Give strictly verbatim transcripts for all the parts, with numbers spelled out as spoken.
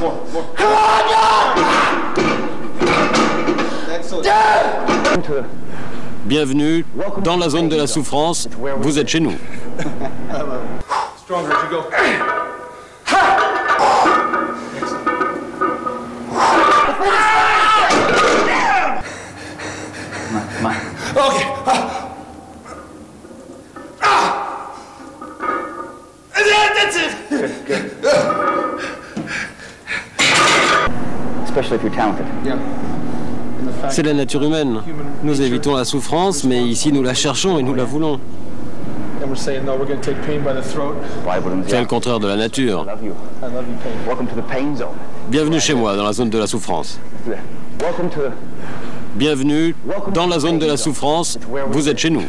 Bienvenue dans la zone de la souffrance. Vous êtes chez nous. Okay. Ah! That's it. Good, good. Especially if you're talented. Yeah. C'est la nature humaine. Nous évitons la souffrance, mais ici nous la cherchons et nous la voulons. C'est le contraire de la nature. Bienvenue chez moi, dans la zone de la souffrance. Bienvenue dans la zone de la souffrance. Vous êtes chez nous.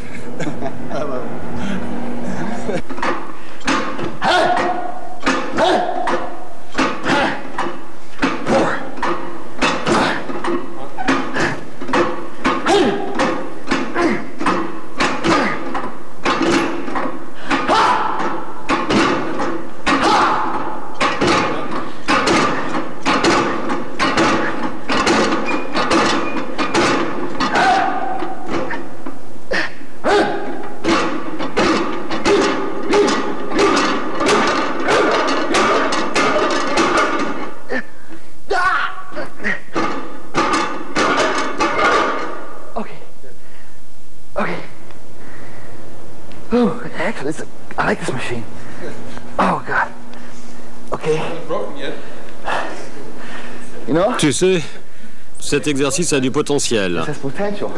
Oh, actually, it's a, I like this machine. Oh, God. Okay. You know? Tu sais, cet exercice a du potentiel. It has potential.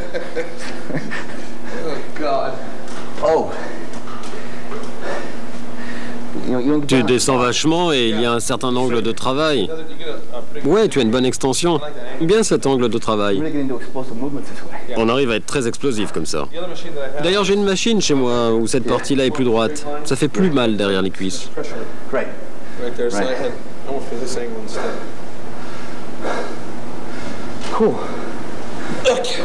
Oh, God. Oh. You know, you don't get Tu down. descends vachement et il y a un certain angle de travail. Ouais, tu as une bonne extension. Bien cet angle de travail. You really get into explosive movements this way. On arrive à être très explosif comme ça. D'ailleurs, j'ai une machine chez moi où cette partie-là est plus droite. Ça fait plus mal derrière les cuisses. Right. Right there, so I had I went for this angle instead. Cool. Okay.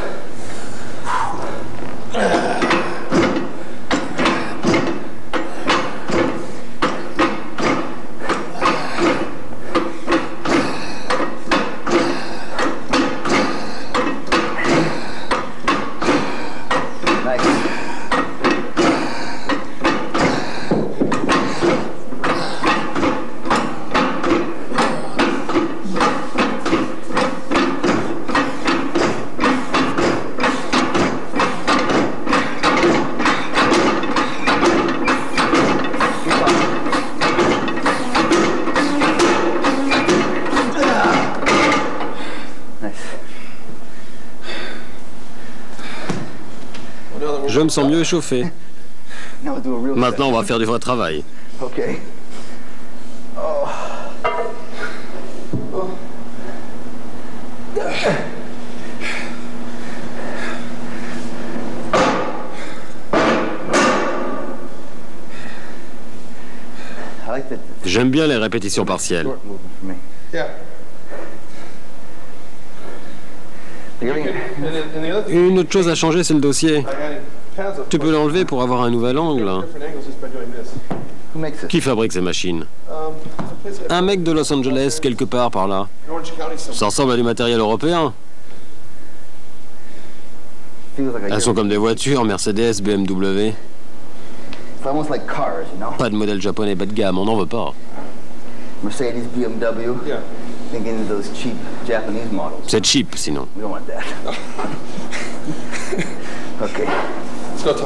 Je me sens mieux échauffé. Now we'll do a real Maintenant, on va faire du vrai travail. Okay. Oh. Oh. I like that. J'aime bien les répétitions partielles. Short movement for me. Yeah. Like everything- And then, and the other thing, Une autre chose à changer, c'est le dossier. I added pads of Tu peux l'enlever pour avoir un nouvel angle. different angles just by doing this. Who makes this? Qui fabrique ces machines? Um, it's a place Un mec de Los Angeles, quelque part par là. in Orange County somewhere. Ça ressemble à du matériel européen. Feels like a Elles sont comme des voitures, Mercedes, B M W. It's almost like cars, you know? Pas de modèle japonais bas de gamme, on n'en veut pas. Mercedes, B M W. Yeah. Thinking of those cheap Japanese models. C'est cheap, sinon. We don't want that. Okay. Let's go talk.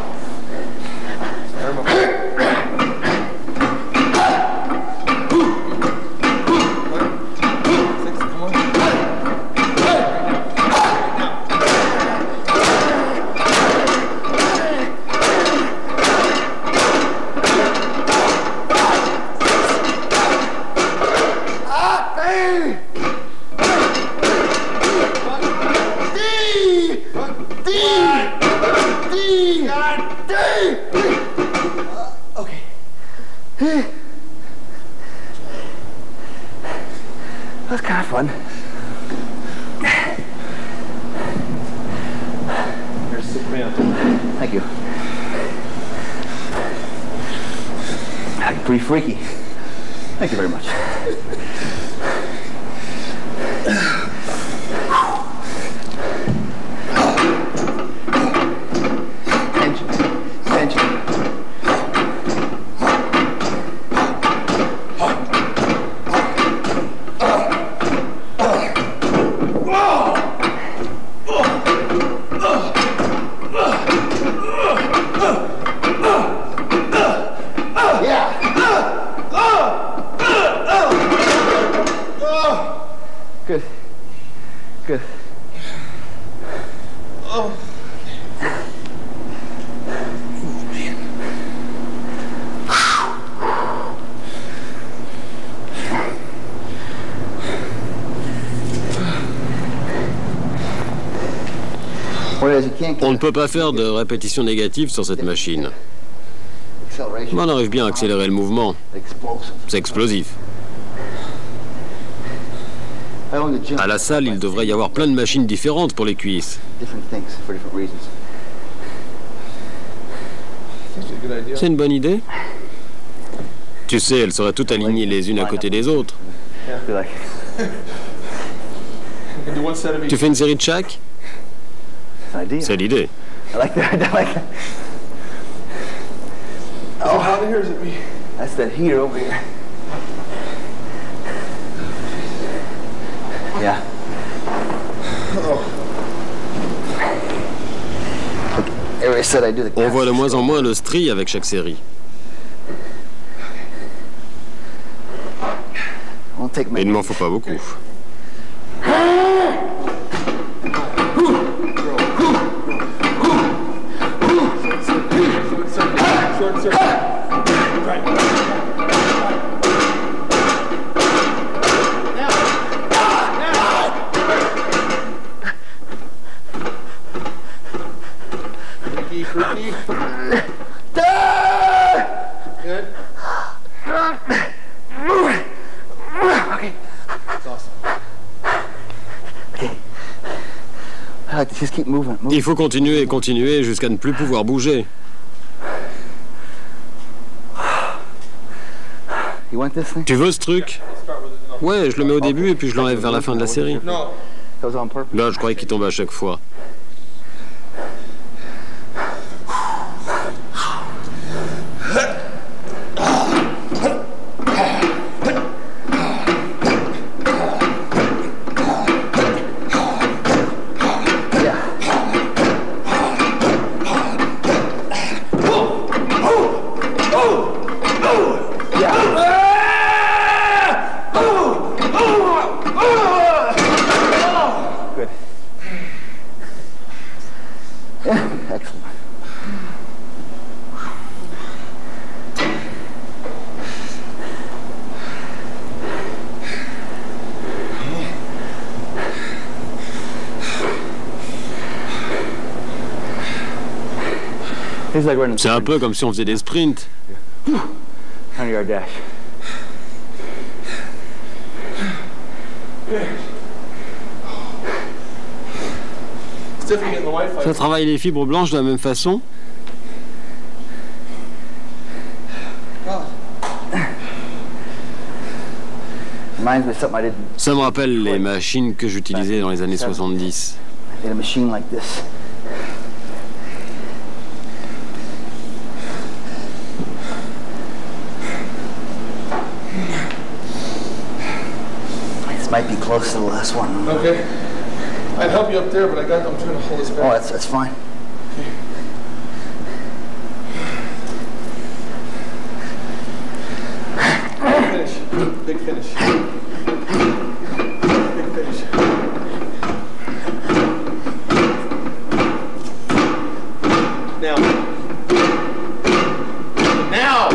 That's kind of fun. You're a sick man. Thank you. Pretty freaky. Thank you very much. Good. Good. Oh. On ne peut pas faire de répétition négative sur cette machine. Mais on arrive bien à accélérer le mouvement. C'est explosif. À la salle, il devrait y avoir plein de machines différentes pour les cuisses. C'est une bonne idée. Tu sais, elles seraient toutes alignées les unes à côté des autres. Tu fais une série de chaque? C'est l'idée. Oh, how here is it me? That's that heater over here. Yeah. Oh. Everybody said I do the. On voit de moins en moins le stri avec chaque série. Mais il ne m'en faut pas beaucoup. Short, short. Right. Now. Now. Freaky, freaky. Good. Okay. That's awesome. Okay. I like to just keep moving. moving. Il faut continuer et continuer jusqu'à ne plus pouvoir bouger. Tu veux ce truc? Ouais, je le mets au début et puis je l'enlève vers la fin de la série. Là, je croyais qu'il tombait à chaque fois. C'est un peu comme si on faisait des sprints. Ça travaille les fibres blanches de la même façon? Ça me rappelle les machines que j'utilisais dans les années soixante-dix. Might be close to the last one. Okay. I'd help you up there, but I got. I'm trying to hold this back. Oh, that's that's fine. Okay. Big finish. Big finish. Big finish. Now. Now.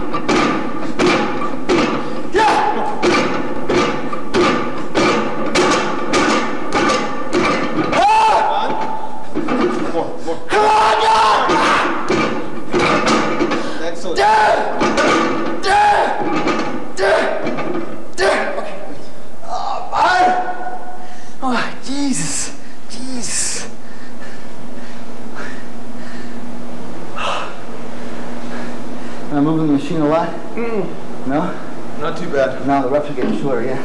Am I moving the machine a lot? Mm. No? Not too bad. Now the reps are getting shorter, yeah?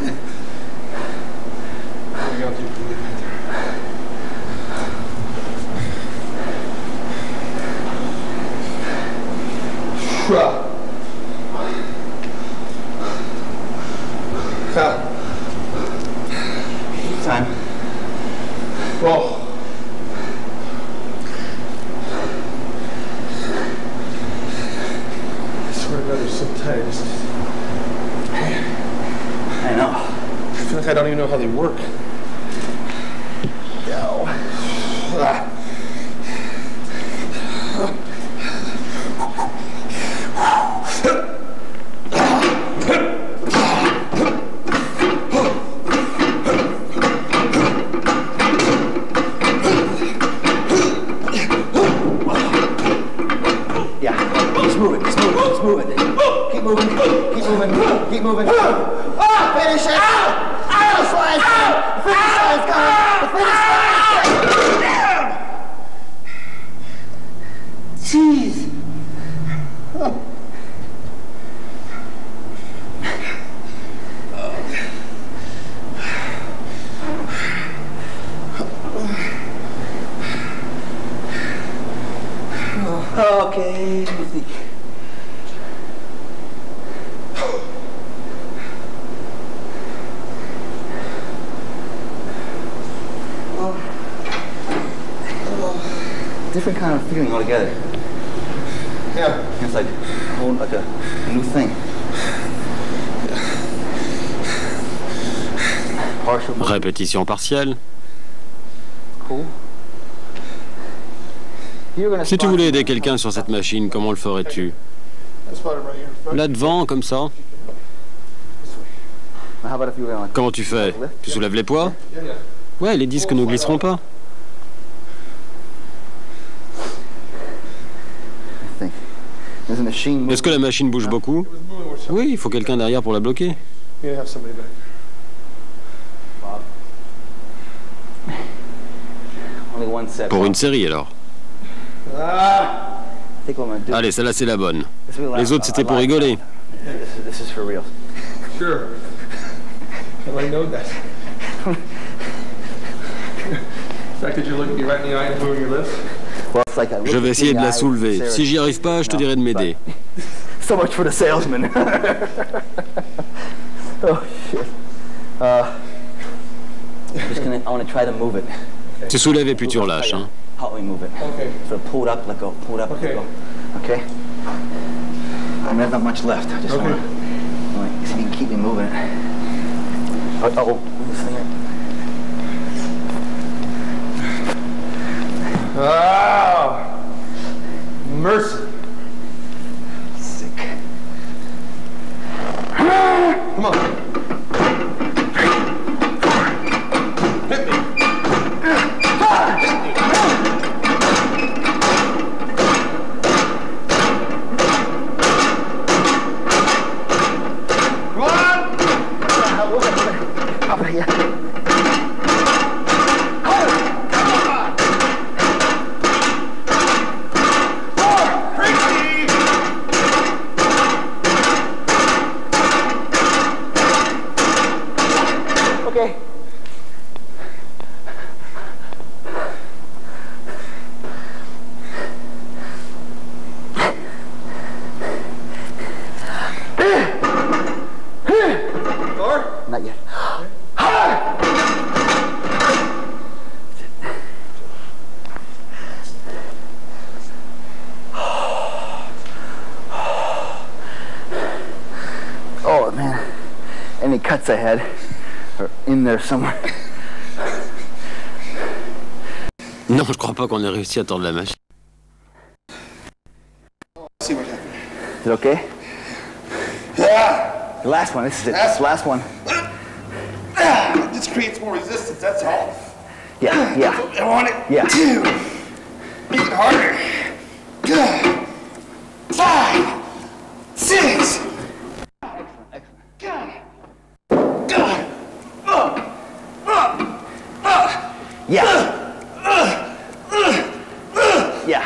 Time. Whoa. I swear to God, they're so tight. Just... I know. I feel like I don't even know how they work. Go. Ah. Move it, just move it, just move it. Keep moving, keep moving, keep moving. Ah, finish it! Finish line! The finish line's coming! The finish line's Jeez! Okay, let me think. Different kind of feeling altogether. Yeah. It's like a whole, like a, a new thing. Partial. Répétition partielle. Cool. Si tu voulais aider quelqu'un sur cette machine, comment le ferais-tu? Là devant, comme ça? Comment tu fais? Tu soulèves les poids? Ouais, les disques ne glisseront pas. Est-ce que la machine bouge beaucoup? Oui, il faut quelqu'un derrière pour la bloquer. Pour une série, alors. Allez, celle-là, c'est la bonne. Les autres, c'était pour rigoler. Je vais essayer de la soulever. Si j'y arrive pas, je te dirai de m'aider. So much for the salesman. Oh shit. Uh, I'm just gonna. I want to try to move it. Tu soulèves et puis tu relâches, hein. Help me move it. Okay. So pull it up, let go. Pull it up, let go. Okay. I mean, there's not much left. I just okay. want to. Like, see if you can keep me moving it. Oh, oh, this thing. Oh, mercy. Sick. Come on. Hit me. Hit me. Come on. Oh, yeah. Okay. Door? Not yet. Oh man, any cuts I had are in there somewhere. Non, je crois pas qu'on ait réussi à tordre la machine. See what happens. Is it okay? Yeah. The last one, this is it, this is the last one. It just creates more resistance, that's all. Yeah, yeah. I want it Yeah. to make it harder. Five, six. Yeah. Yeah.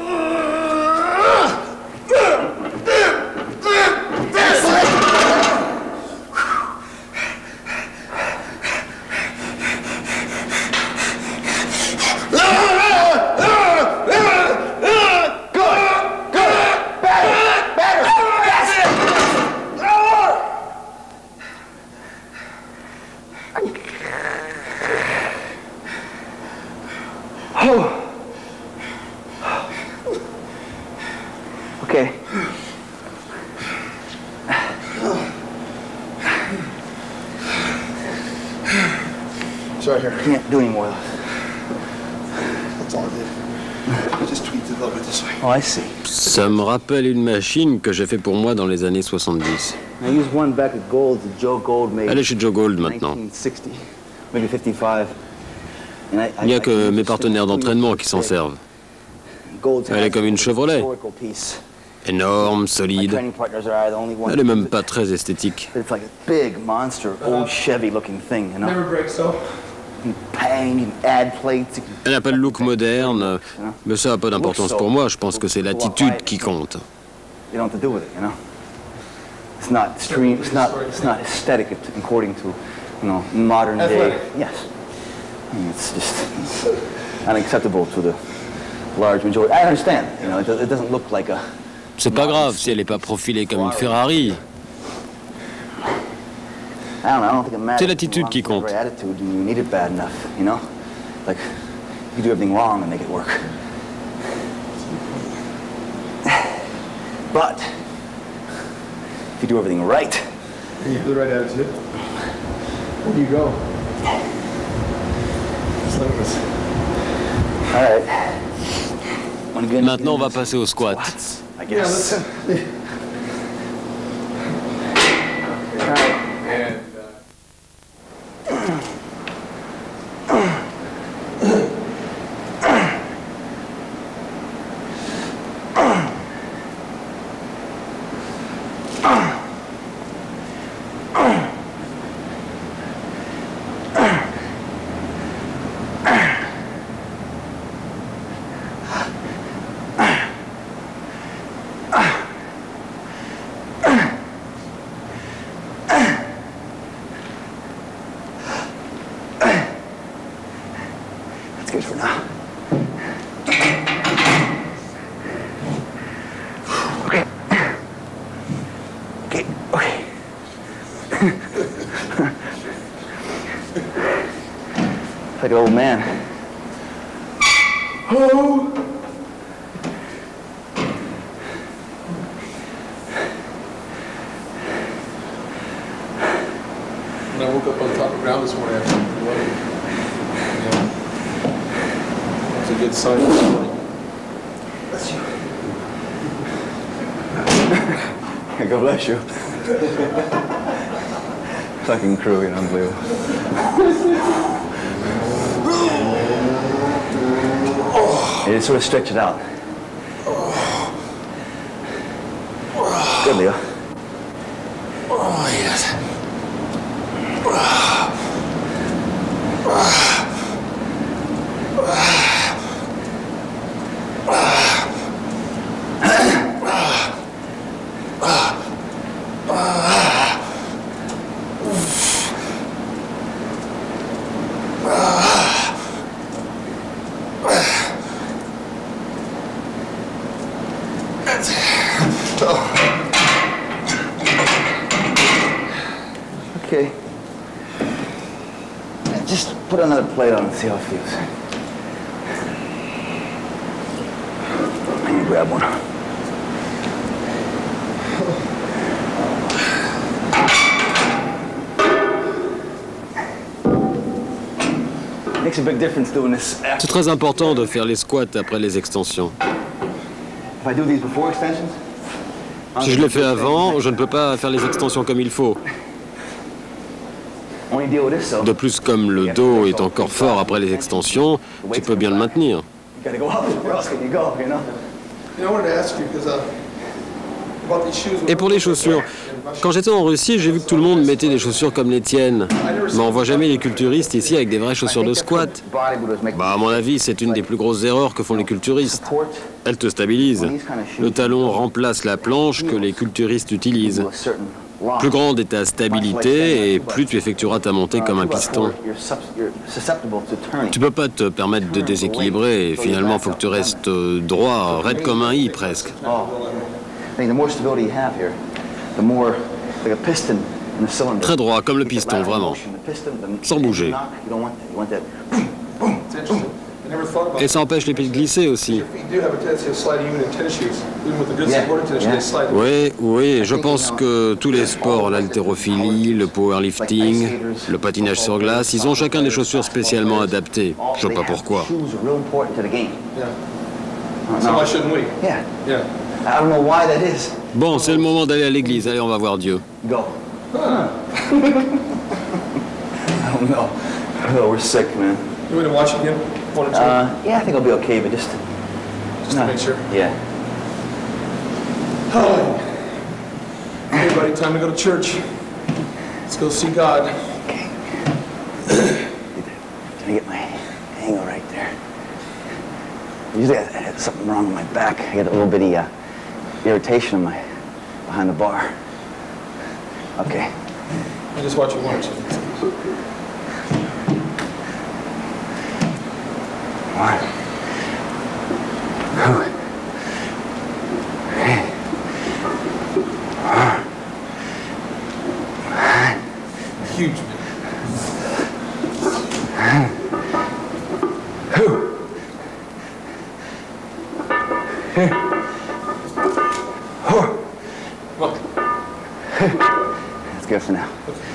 Okay. It's right here. Can't do any more of those. That's all I did. I just tweaked it a little bit this way. Oh, I see. Ça me rappelle une machine que j'ai fait pour moi dans les années soixante-dix. I used one back at Gold that Joe Gold made. Elle est chez Joe Gold maintenant. nineteen sixty, maybe fifty-five. And I, Il n'y a que mes partenaires d'entraînement qui s'en servent. Elle est comme une Chevrolet. Énorme, solide. Elle est même pas très esthétique. It's like a big monster, old Chevy-looking thing, you know. Never breaks though. You can bang, you can add plates. You can... Elle n'a pas le look moderne, mais ça n'a pas d'importance pour moi. Je pense que c'est l'attitude qui compte. You don't have to do with it, you know. It's not stream. It's not. It's not aesthetic according to, you know, modern day. Yes. I mean, it's just unacceptable to the large majority. I understand. You know, it, it doesn't look like a. C'est pas grave si elle n'est pas profilée comme une Ferrari. C'est l'attitude qui compte. But if you do everything right, And you have the right attitude. Where do you go? Just like this. All right. Maintenant, on va passer au squat. I guess. Yeah, listen. All right. And, That's good for now. Okay. Okay. Okay. Like an old man. oh. When I woke up on top of ground this morning, I felt pretty low. Yeah. That's a good sign this morning. Bless you. God bless you. Fucking crew, you know, unbelievable. You just sort of stretch it out. Good, Leo. Oh, yes. Okay. Just put another plate on and see how it feels. Let me grab one. Makes a big difference doing this. C'est très important de faire les squats après les extensions. If I do these before extensions, Si je les fais avant, je ne peux pas faire les extensions comme il faut. only deal with this, so De plus, comme le dos est encore fort après les extensions, tu peux bien le maintenir. you gotta go up. Where else can you go, you know? You know, I wanted to ask you because uh, about these shoes. Et pour les chaussures, quand j'étais en Russie, j'ai vu que tout le monde mettait des chaussures comme les tiennes. Mais on voit jamais les culturistes ici avec des vraies chaussures de squat. Bah, à mon avis, c'est une des plus grosses erreurs que font les culturistes. Elles te stabilisent. Le talon remplace la planche que les culturistes utilisent. Plus grande est ta stabilité et plus tu effectueras ta montée comme un piston. Tu peux pas te permettre de déséquilibrer et finalement, il faut que tu restes droit, raide comme un i presque. Très droit, comme le piston, vraiment. Sans bouger. Et ça empêche les pieds de glisser aussi. Oui, oui, je pense que tous les sports, l'haltérophilie, le powerlifting, le patinage sur glace, ils ont chacun des chaussures spécialement adaptées. Je sais pas pourquoi. Bon, c'est le moment d'aller à l'église. Allez, on va voir Dieu. Go. Huh. I don't know. Oh, we're sick, man. You want to watch again? One or two? Uh, yeah, I think I'll be okay, but just... Just to make sure. Yeah. Oh. Hey, buddy, time to go to church. Let's go see God. Okay. Did I get my angle right there? Usually I had something wrong with my back. I get a little bitty uh, irritation in my, behind the bar. Okay. I just watch you watch. One. Two. Three. Four. Five. Huge. One. Two. Three. Four. Come on. That's good for now.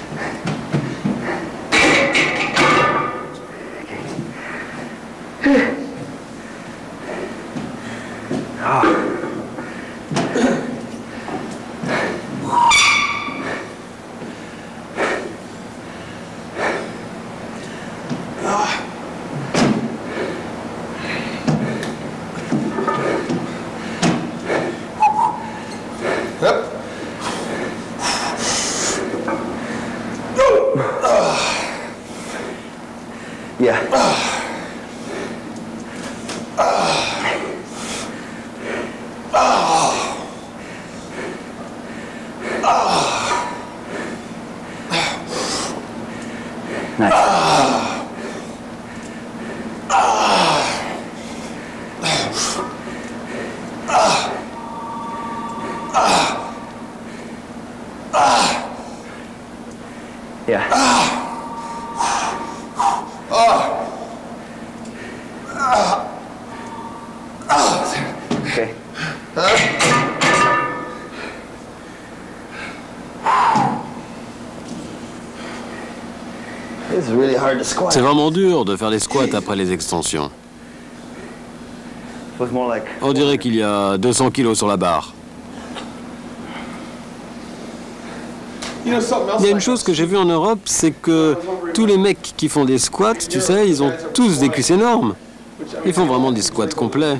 Yeah. Nice. Yeah. Okay. It's really hard to squat. C'est vraiment dur de faire les squats après les extensions. Looks more like On dirait qu'il y a deux cents kilos sur la barre. You know something else? Il y a une chose que j'ai vue en Europe, c'est que tous les mecs qui font des squats, tu sais, ils ont tous des cuisses énormes. Ils font vraiment des squats complets.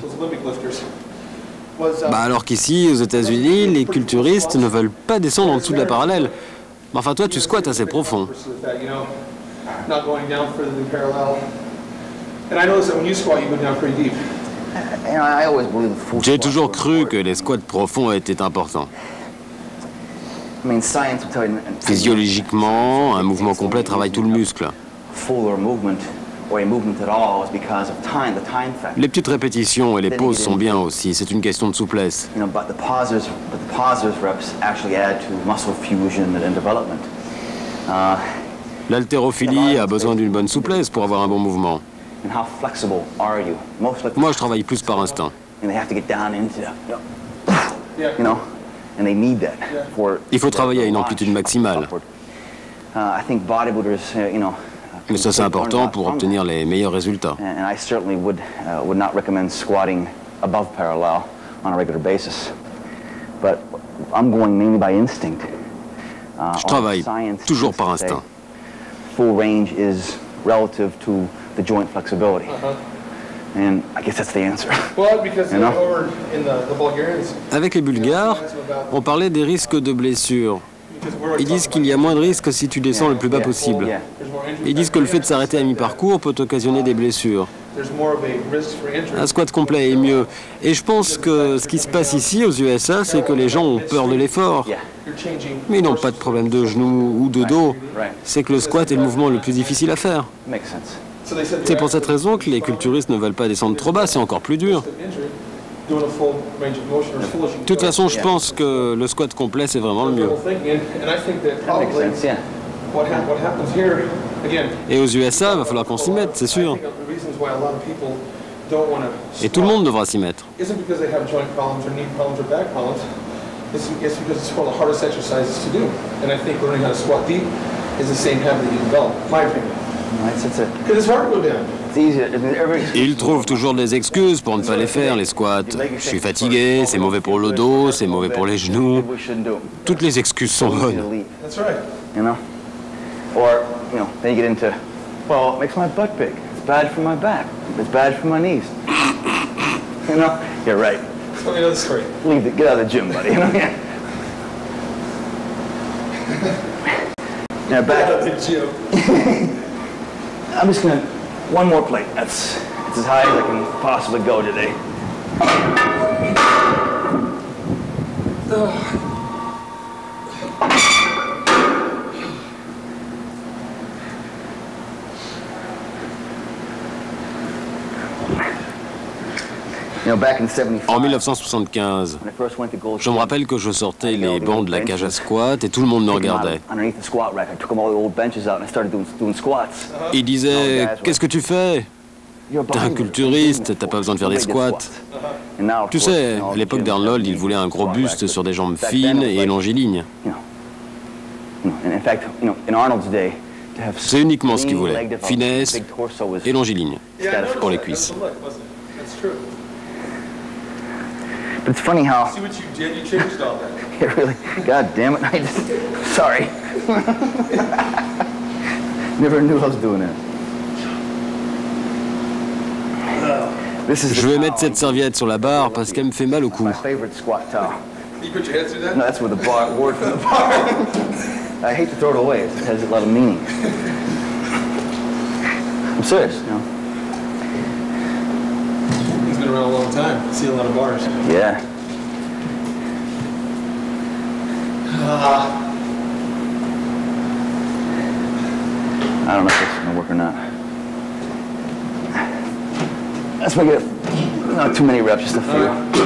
Bah alors qu'ici, aux États-Unis, les culturistes ne veulent pas descendre en dessous de la parallèle. Mais enfin, toi, tu squattes assez profond. Not going down further than parallel. And I notice that when you squat, you go down pretty deep. You know, I always believe the full J'ai squat toujours was cru important. que les squats profonds étaient importants. I mean, science will tell you Physiologiquement, un mouvement complet travaille tout le muscle. fuller movement or a movement at all is because of time, the time factor. Les petites répétitions et les pauses sont bien aussi, c'est une question de souplesse. You know, but the pauses, but the pauses reps actually add to muscle fusion and development. Uh, L'haltérophilie a besoin d'une bonne souplesse pour avoir un bon mouvement. and how flexible are you? Most like Moi, je travaille plus par instinct. and they have to get down into, you know, you know, and they need that for. Il faut travailler à une amplitude maximale. Upward. Uh, I think bodybuilders, uh, you know. Mais ça, c'est important pour obtenir les meilleurs résultats. And and I certainly would uh, would not recommend squatting above parallel on a regular basis. But I'm going mainly by instinct. Uh, Je travaille science toujours seems par to say instinct. Full range is relative to the joint flexibility. Uh-huh. And I guess that's the answer. Well, because You know? over in the, the Bulgarians, Avec les Bulgares, on parlait des risques de blessures. because we're Ils disent qu'il y a moins de risques si tu descends le plus bas possible. Yeah. there's more injury. Ils disent que le fait de s'arrêter à mi-parcours peut occasionner des blessures. There's more of a risk for injury. Un squat complet est mieux. Et je pense que ce qui se passe ici, aux U S A, c'est que les gens ont peur de l'effort. Yeah. You're changing. Mais ils n'ont pas de problème de genoux ou de dos. C'est que le squat est le mouvement le plus difficile à faire. Makes sense. So they said C'est pour cette raison que les culturistes ne veulent pas descendre trop bas, c'est encore plus dur. injury, doing a full range of motion or as full as you De toute façon, je pense que le squat complet, c'est vraiment le mieux. thinking, and I think that That makes probably sense, yeah. what, hap what happens here, again, Et aux U S A, il va falloir qu'on s'y mette, c'est I sûr. think the reasons why a lot of people don't want to Et tout le monde devra s'y mettre. isn't because they have joint problems or knee problems or back problems. It's, it's because it's one of the hardest exercises to do. And I think learning how to squat deep is the same habit that you develop, my opinion. Right, it's, it's, a, Because it's hard to go down. it's easy. I mean, every, Ils trouvent toujours des excuses pour ne pas les faire, les squats. Je suis fatigué, c'est mauvais pour le dos, c'est mauvais pour les genoux. we shouldn't do it. Toutes les excuses sont Easy to bonnes. leave, That's right. you know? Or, you know, then you get into, well, it makes my butt big. It's bad for my back. It's bad for my knees. You know? You're right. Tell me another story. Leave the, get out of the gym, buddy. You know? Yeah. Now back. Out of the gym. I'm just gonna, one more plate. That's, that's as high as I can possibly go today. You know, back in En seventy-five, mille neuf cent soixante-quinze, when I first went to Gold je me rappelle que je sortais les bancs de la cage à squat et tout le monde me regardait. Underneath the squat rack, I took all the old benches out and I started doing, doing squats. Ils disaient « Qu'est-ce que tu fais ? T'es un culturiste, t'as pas besoin de faire des squats. » Tu sais, à l'époque d'Arnold, il voulait un gros buste sur des jambes fines et longilignes. C'est uniquement ce qu'il voulait, finesse et longiligne, pour les cuisses. That's true. But it's funny how, See what you did? You changed all that. yeah, really, God damn it, I just, sorry. Never knew I was doing that. This is Je vais mettre cette serviette sur la barre parce qu'elle me fait mal au cou. my favorite squat towel. You put your head through that? No, that's where the bar, word from the bar. I hate to throw it away, it has a lot of meaning. I'm serious, you know. He's been around a long time. I see a lot of bars. Yeah. I don't know if this is gonna work or not. Let's make it not too many reps, just a few.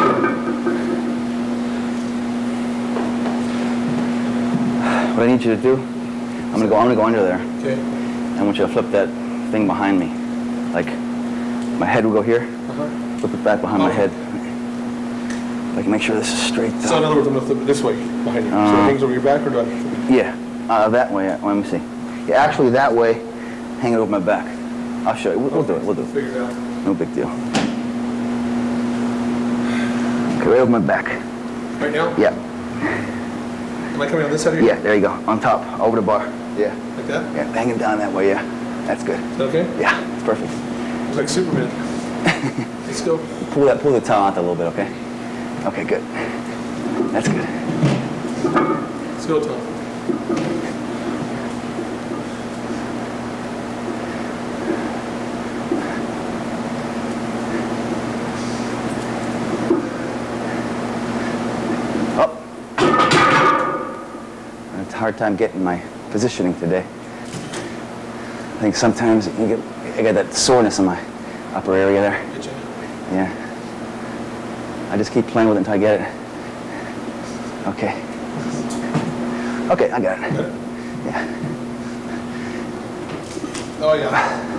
What I need you to do, I'm gonna go. I'm gonna go under there. Okay. I want you to flip that thing behind me, like my head will go here. Uh-huh. Flip it back behind my Oh. head. Like make sure this is straight. So Down. in other words, I'm going to flip it this way behind you. so Uh. it hangs over your back, or do I flip it? Yeah, uh, that way. uh, Let me see. Yeah, actually that way. Hang it over my back. I'll show you. We'll, we'll do it. We'll do it. Figure it out. No big deal. Okay, right over my back. Right now? Yeah, Am I coming on this side of your yeah. There you go. On top, over the bar. Yeah, Like that? yeah. Hang him down that way. Yeah, that's good. Is that okay? Yeah, it's perfect. It's like Superman. Let's go. Pull that, pull the towel out a little bit, okay? Okay, good. That's good. Let's go, Tom. Up. It's a hard time getting my positioning today. I think sometimes you get, I get that soreness in my upper area there. Get you. Yeah. I just keep playing with it until I get it. Okay. Okay, I got it. Got it? Yeah. Oh, yeah.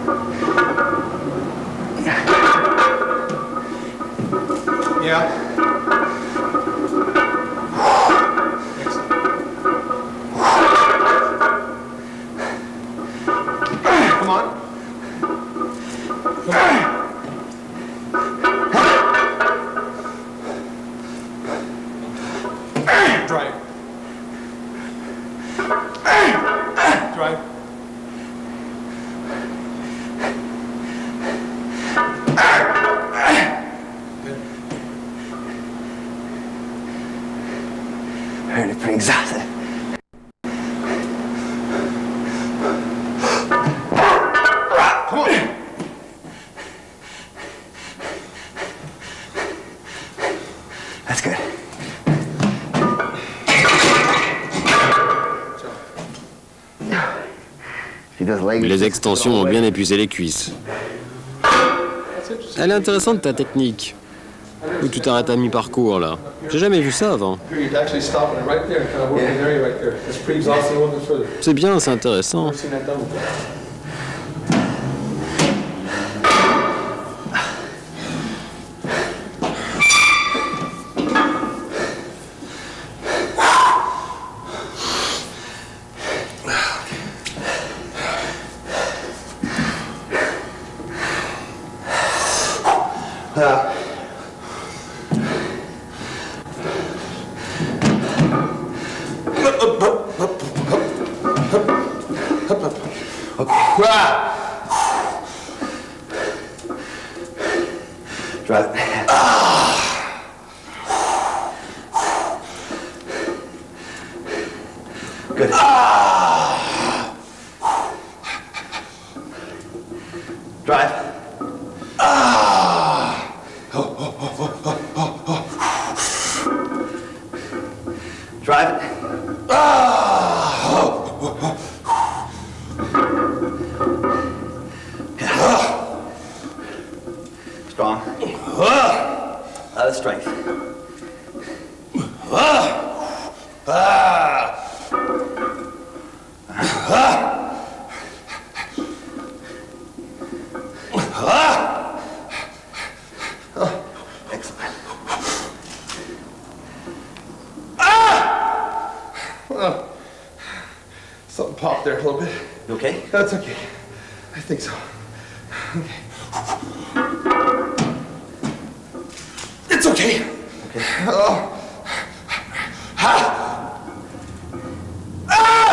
Yeah. Excellent. Come on. Come on. Drive. Drive. Good. Pretty, pretty exhausted. Come on. That's good. She does leg Les extensions ont bien épuisé les cuisses. That's interesting. Elle est intéressante ta technique. Où tu t'arrêtes à mi-parcours, là. J'ai jamais vu ça avant. C'est bien, c'est intéressant. Drive it. Good. Drive. Drive it. Strong. A lot of strength. Excellent. Oh, something popped there a little bit. You okay? That's okay. I think so. Okay. It's okay. Okay. Oh. Ha. Ah.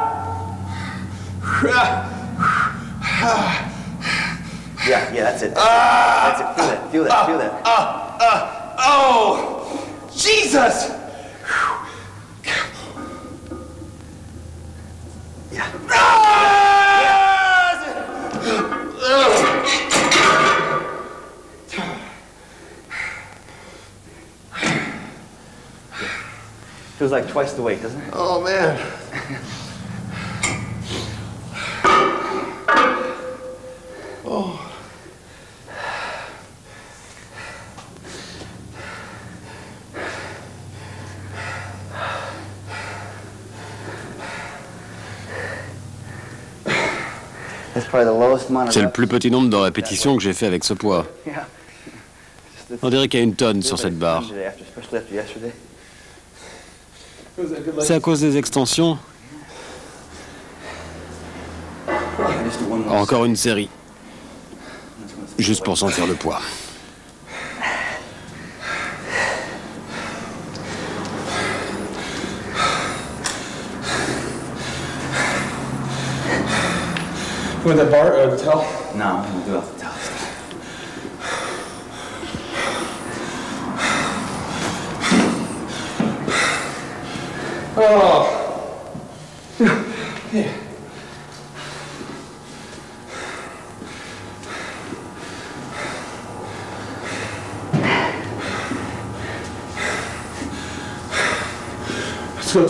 Yeah, yeah, that's it. Ah. That's it. Feel that. Feel that. Feel that. Ah. Ah. Oh. Jesus. Yeah. Feels like twice the weight, doesn't it? Oh, man. Oh. C'est le plus petit nombre de répétitions que j'ai fait avec ce poids. On dirait qu'il y a une tonne sur cette barre. C'est à cause des extensions. Encore une série. Juste pour sentir le poids. You want that bar or the towel? No, I'm gonna do it off the towel. Oh. Yeah. Let's go.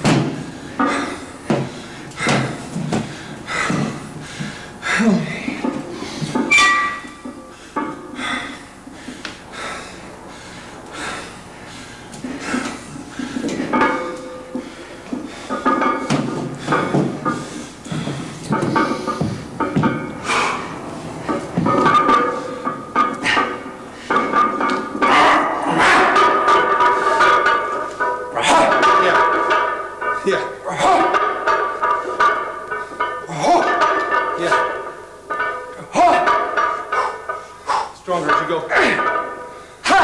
Stronger as you go. Ha!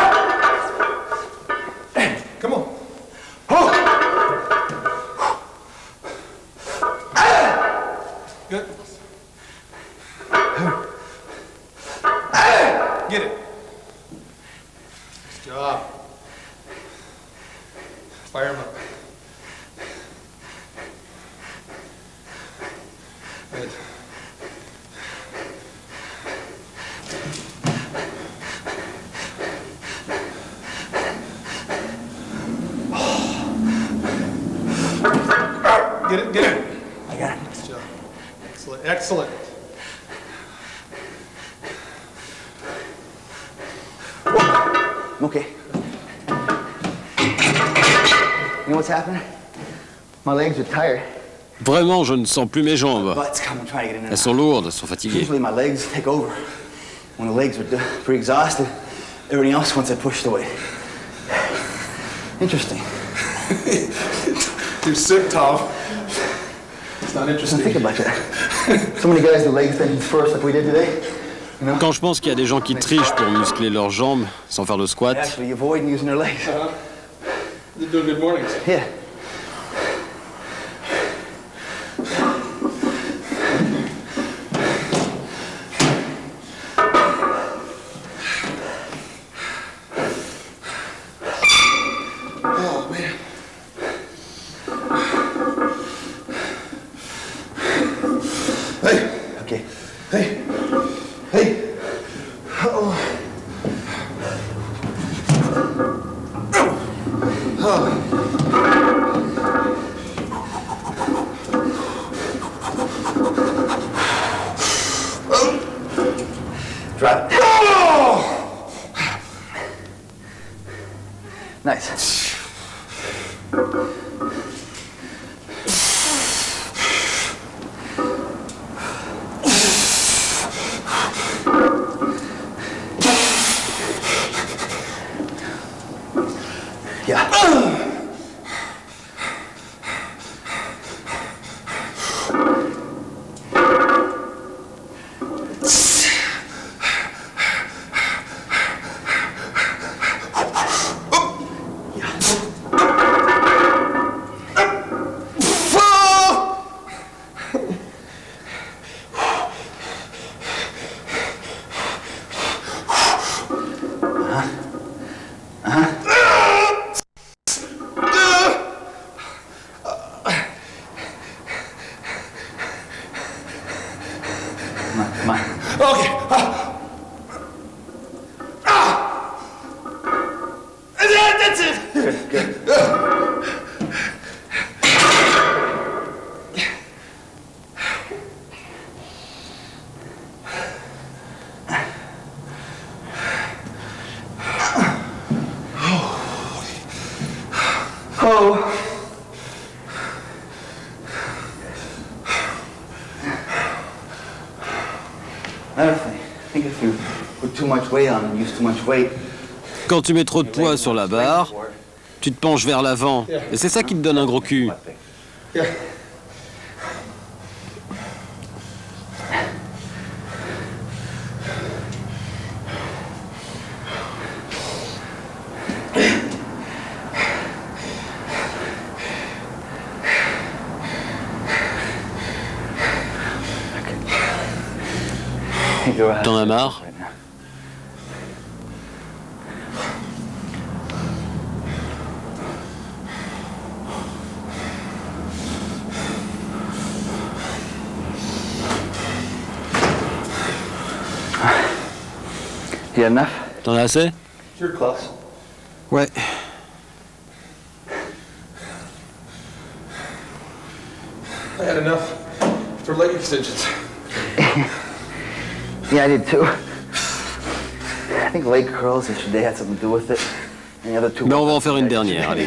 Come on. Good. Get it. Nice job. Fire him up. Good. Get it, get it. I got it. Nice job. Excellent, excellent. okay. You know what's happening? My legs are tired. Vraiment, je ne sens plus mes jambes. Butt's coming, trying to get in Elles sont lourdes, elles sont fatiguées. Usually my legs take over. When the legs are pretty exhausted, everything else wants it pushed away. Interesting. You're sick, Tom. It's not interesting. Think about that. So many guys do leg extensions first, like we did today. You know? Quand je pense qu'il y a des gens qui trichent pour muscler leurs jambes sans faire de They squat, actually avoid using their legs. Uh-huh. They're doing good mornings. Yeah. Oh, man. Hey. Okay. Hey. Hey. Oh. Drop it. Oh. Nice. Yeah. Come on, come on. Okay. Ah. Ah. That's it. Good, good. Oh. Another thing, I think if you put too much weight on and use too much weight, quand tu mets trop de poids sur la barre, tu te penches vers l'avant. Et c'est ça qui te donne un gros cul. Yeah. T'en as marre? You had enough? T'en as assez? You're close. Ouais. I had enough for leg extensions. Yeah, I did too. I think leg curls yesterday had something to do with it. And the other two. Mais on va en faire une dernière, allez.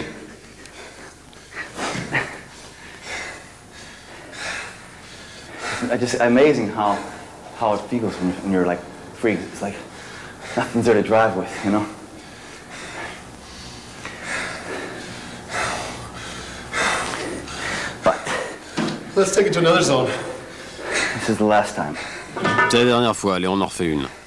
It's just amazing how how it feels when, when you're like free. It's like nothing's there to drive with, you know. But Let's take it to another zone. this is the last time. C'est la dernière fois, allez, on en refait une.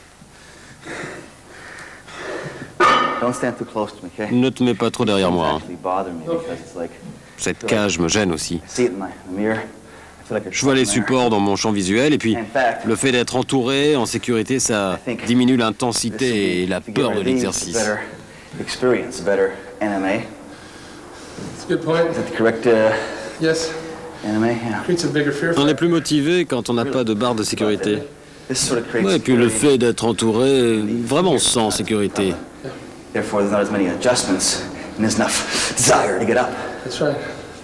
Don't stand too close to me, okay? Ne te mets pas trop derrière moi. Hein. Actually bother me because it's like Cette cage me gêne aussi. I see it in my in the mirror. I feel like a Je vois les truck in there. supports dans mon champ visuel et puis le fait d'être entouré, en sécurité, ça diminue l'intensité et la peur de l'exercice. Better experience, better N M A. That's a good point. Is that the correct uh, Yes. N M A? Yeah. Creates a bigger fear On est factor. plus motivé quand on n'a pas de barre de sécurité. This sort of creates Ouais, et puis le security. fait d'être entouré, vraiment sans sécurité. Therefore, there's not as many adjustments and there's enough desire to get up. That's right.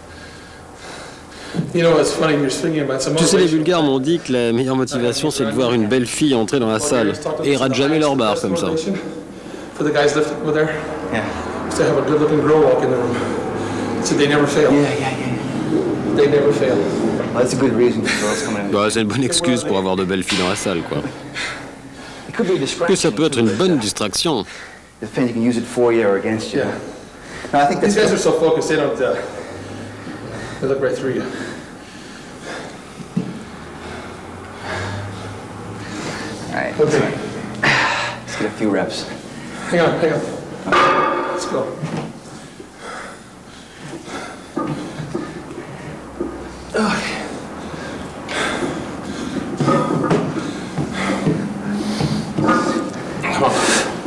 You know, it's funny, you're thinking about some Tu sais, les motivation. Bulgares m'ont dit que la meilleure motivation, c'est de voir une belle fille entrer dans la salle. Et ils ratent jamais leur barre comme ça. for the guys lifting over there. Yeah. To have a good-looking girl walk in the room. So they never fail. Yeah, yeah, yeah. They never fail. Well, that's a good reason for girls coming in. Bah, c'est une bonne excuse pour avoir de belles filles dans la salle, quoi. It could be a distraction. Que ça peut être une bonne distraction. The thing you can use it for you or against you. Yeah. No, I think that's These guys are so focused, they don't, uh, they look right through you. All right. Okay. Let's get a few reps. Hang on, hang on. Let's go. Okay. Come on.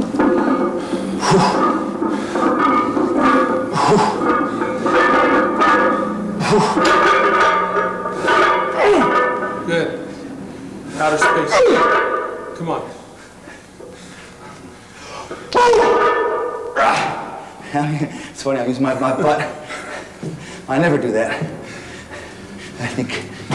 Good. Outer space. Come on. It's funny, I use my, my butt. I never do that. I think.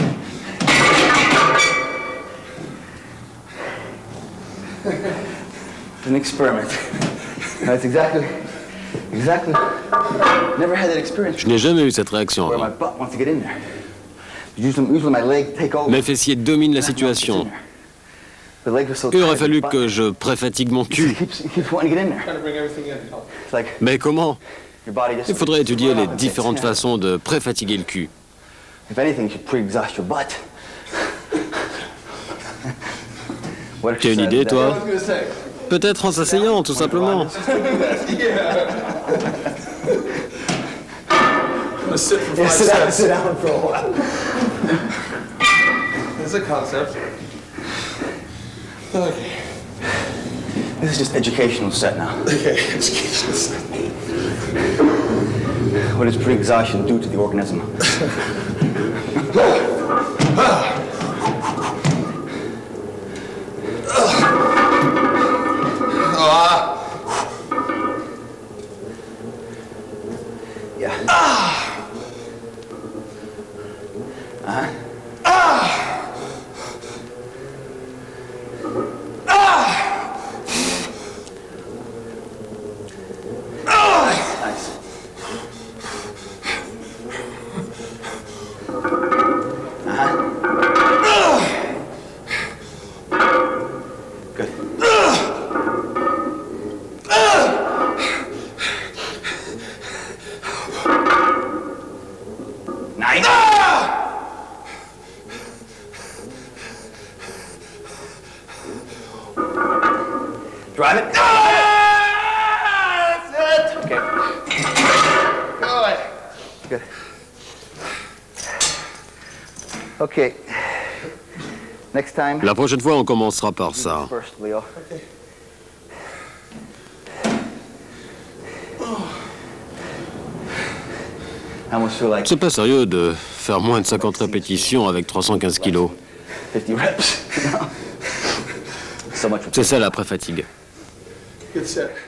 It's an experiment. That's exactly, exactly. Never had that experience. Je n'ai jamais eu cette réaction Where my avant. butt wants to get in there. Usually, usually my leg take over. Mes fessiers dominent la situation. The legs are so Il aurait tight, fallu the butt que je préfatigue mon cul. keeps, keeps wanting to get in there. Trying to bring everything in. It's like Mais comment? your body just. Il faudrait étudier les différentes Yeah. façons de préfatiguer le cul. If anything, you should pre-exhaust your butt. What Tu as une idée, I toi? was gonna say. Peut-être en s'asseyant, tout simplement. I'm gonna sit for Yeah, five sit down, seconds. sit down for a while. That's a concept. Okay. This is just educational set now. Okay. What does pre-exhaustion do to the organism? Yeah. Uh-huh. Nice. Good. Nice. Drive it. That's it. Okay. Good. Good. Okay. Next time. La prochaine fois, on commencera par ça. First, Leo. I almost feel like C'est pas sérieux de faire moins de cinquante répétitions avec trois cent quinze kilos. fifty reps. So much. C'est ça la pré-fatigue. Good set.